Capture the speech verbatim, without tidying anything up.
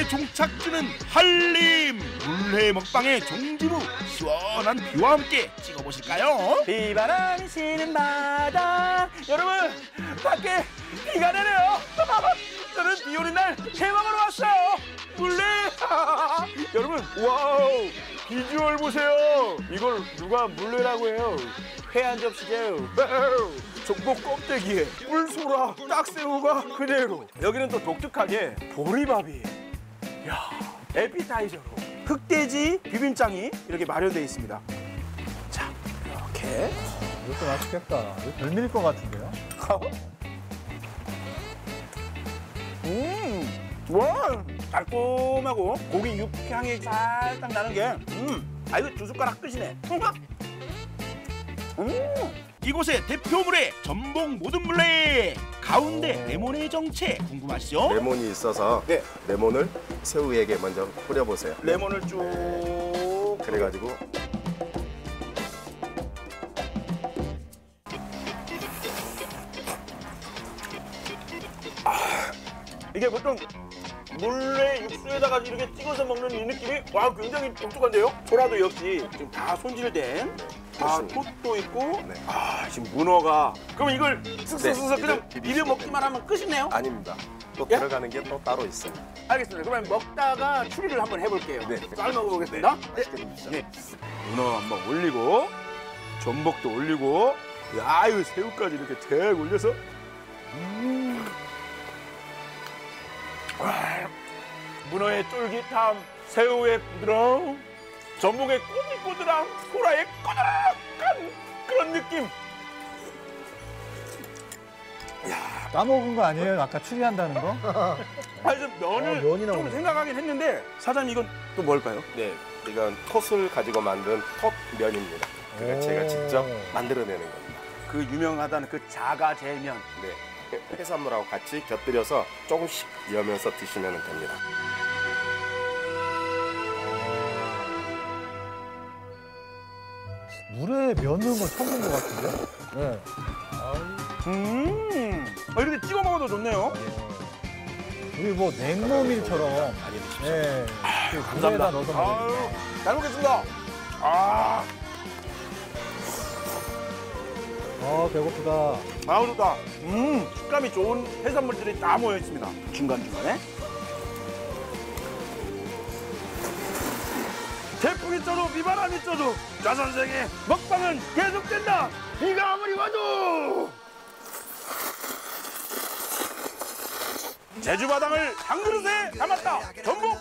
물회의 종착지는 한림. 물회 먹방의 종지부 시원한 비와 함께 찍어보실까요? 비바람이 시는 바다. 여러분, 밖에 비가 내려요. 저는 비 오는 날 해방으로 왔어요. 물회. 여러분, 와우, 비주얼 보세요. 이걸 누가 물회라고 해요? 회 한 접시죠. 전복 껍데기에 꿀소라, 딱새우가 그대로. 여기는 또 독특하게 보리밥이, 야, 에피타이저로 흑돼지 비빔장이 이렇게 마련되어 있습니다. 자, 이렇게. 이것도 맛있겠다. 이거 별미일 것 같은데요? 음, 와, 달콤하고 고기 육향이 살짝 나는 게, 음, 아, 이거 두 숟가락 끝이네. 음. 이곳의 대표물회 전복 모든 물회. 가운데 레몬의 정체 궁금하시죠? 레몬이 있어서 네. 레몬을 새우에게 먼저 뿌려보세요. 레몬을 쭉. 그래가지고 이게 보통 물회 육수에다가 이렇게 찍어서 먹는 이 느낌이, 와, 굉장히 독특한데요? 소라도 역시 지금 다 손질된, 아, 톳도 있고, 네. 아, 지금 문어가. 그러면 이걸 쓱쓱쓱쓱 네, 그냥 이제 비벼 먹기만 하면 끝이네요? 아닙니다. 또 예? 들어가는 게 또 따로 있습니다. 알겠습니다. 그러면 먹다가 추리를 한번 해볼게요. 네. 쌀 먹어보겠습니다. 맛있게 드십시오. 네. 문어 한번 올리고, 전복도 올리고, 야, 이거 새우까지 이렇게 대 올려서. 음. 와, 문어의 쫄깃함, 새우의 부드러움, 전복의 꼬들꼬들함, 소라의 꼬들한 그런 느낌. 야, 까먹은 거 아니에요? 아까 추리한다는 거? 그래서 면을 어, 면이 좀 나오네. 생각하긴 했는데, 사장님 이건 또 뭘까요? 네, 이건 톳을 가지고 만든 톳면입니다. 그걸 제가 직접 만들어내는 겁니다. 그 유명하다는 그 자가제면. 네, 해산물하고 같이 곁들여서 조금씩 이으면서 드시면 됩니다. 물에 면 넣은 건 처음 본 것 같은데? 네. 음, 아, 이렇게 찍어 먹어도 좋네요. 우리 뭐 냉모밀처럼. 많이 드십시오. 네. 그 물에다 넣어서 아유, 먹으니까. 잘 먹겠습니다. 아, 아, 배고프다. 아우 좋다. 음, 식감이 좋은 해산물들이 다 모여 있습니다. 중간 중간에. 태풍이 쪄도 비바람이 쪄도 자 선생의 먹방은 계속된다. 비가 아무리 와도. 제주 바닥을 한 그릇에 담았다. 전복